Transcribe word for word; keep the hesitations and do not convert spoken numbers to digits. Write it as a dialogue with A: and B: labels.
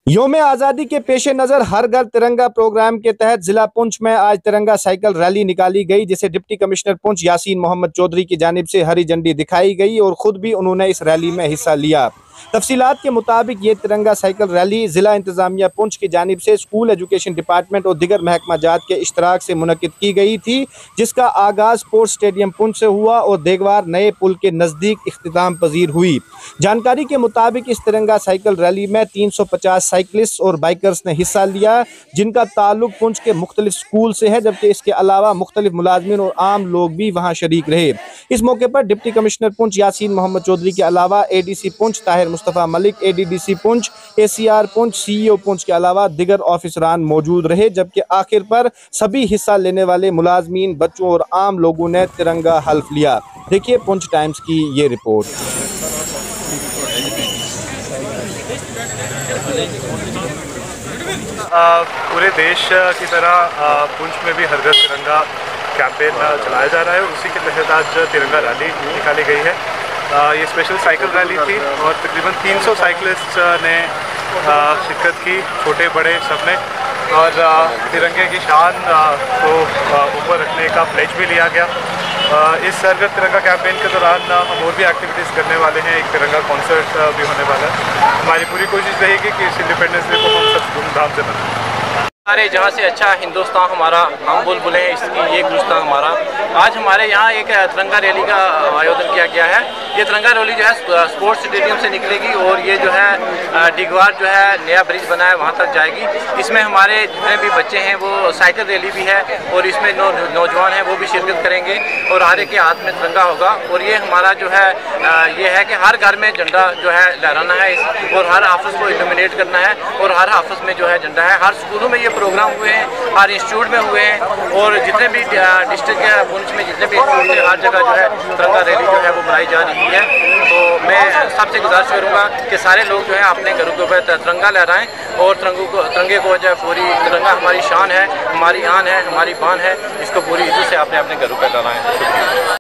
A: योम आज़ादी के पेश नज़र हर घर तिरंगा प्रोग्राम के तहत जिला पुंछ में आज तिरंगा साइकिल रैली निकाली गई, जिसे डिप्टी कमिश्नर पुंछ यासीन मोहम्मद चौधरी की जानिब से हरी झंडी दिखाई गई और खुद भी उन्होंने इस रैली में हिस्सा लिया। तफसीलात के मुताबिक ये तिरंगा साइकिल रैली जिला इंतजामिया पुंछ की जानिब से स्कूल एजुकेशन डिपार्टमेंट और दिगर महकमा जात के इश्तराक से मुनक्किद की गई थी, जिसका आगाज़ स्पोर्ट्स स्टेडियम पुंछ से हुआ और देगवार नए पुल के नज़दीक इख्तिताम पजीर हुई। जानकारी के मुताबिक इस तिरंगा साइकिल रैली में तीन सौ पचास साइकिलिस्ट और बाइकर्स ने हिस्सा लिया, जिनका ताल्लुक पुंछ के मुख्तलिफ स्कूल से है, जबकि इसके अलावा मुख्तलिफ मुलाजमीन और आम लोग भी वहाँ शरीक रहे। इस मौके पर डिप्टी कमिश्नर पुंछ यासीन मोहम्मद चौधरी के अलावा A D C Poonch Tahir Mustafa Malik, A D D C Poonch, A C R Poonch, C E O Poonch के अलावा दिगर ऑफिसरान मौजूद रहे, जबकि आखिर पर सभी हिस्सा लेने वाले मुलाजमीन, बच्चों और आम लोगों ने तिरंगा हल्फ लिया। देखिए पुंछ टाइम्स की ये रिपोर्ट।
B: आ, पूरे देश की तरह पुंछ में भी हर घर तिरंगा कैंपेन चलाया जा रहा है और उसी के तहत आज तिरंगा रैली निकाली गई है। आ, ये स्पेशल साइकिल रैली थी और तकरीबन तीन सौ साइकिलिस्ट ने आ, शिरकत की, छोटे बड़े सब ने, और आ, तिरंगे की शान आ, को ऊपर रखने का प्लेज भी लिया गया। आ, इस हर घर तिरंगा कैंपेन के दौरान हम और भी एक्टिविटीज़ करने वाले हैं। एक तिरंगा कॉन्सर्ट भी होने वाला है। हमारी पूरी कोशिश रहेगी कि इस इंडिपेंडेंस डे को हम सब धूमधाम से मनाएं।
C: हमारे जहाँ से अच्छा हिंदुस्तान हमारा, हम बुल बुले हैं इसकी, ये गुलिस्तान हमारा। आज हमारे यहाँ एक तिरंगा रैली का आयोजन किया गया है। ये तिरंगा रैली जो है स्पोर्ट्स स्टेडियम से निकलेगी और ये जो है डिगवार जो है नया ब्रिज बना है वहाँ तक जाएगी। इसमें हमारे जितने भी बच्चे हैं वो साइकिल रैली भी है और इसमें नौ नौजवान हैं वो भी शिरकत करेंगे और हर एक के हाथ में तिरंगा होगा। और ये हमारा जो है ये है कि हर घर में झंडा जो है लहराना है और हर ऑफिस को इल्यूमिनेट करना है और हर ऑफिस में जो है झंडा है। हर स्कूलों में ये प्रोग्राम हुए हैं, हर इंस्टीट्यूट में हुए हैं और जितने भी डिस्ट्रिक्ट के पुंछ में जितने भी इंस्टीट्यूट हैं हर जगह जो है तिरंगा रैली जो है वो बनाई जा रही है। तो मैं सबसे गुजारिश करूँगा कि सारे लोग जो है अपने घरों के ऊपर तिरंगा लहराएं और तिरंगे को तिरंगे को जो है पूरी, तिरंगा हमारी शान है, हमारी आन है, हमारी बान है, इसको पूरी इज्जत से अपने अपने घरों पर लहराएं। शुक्रिया।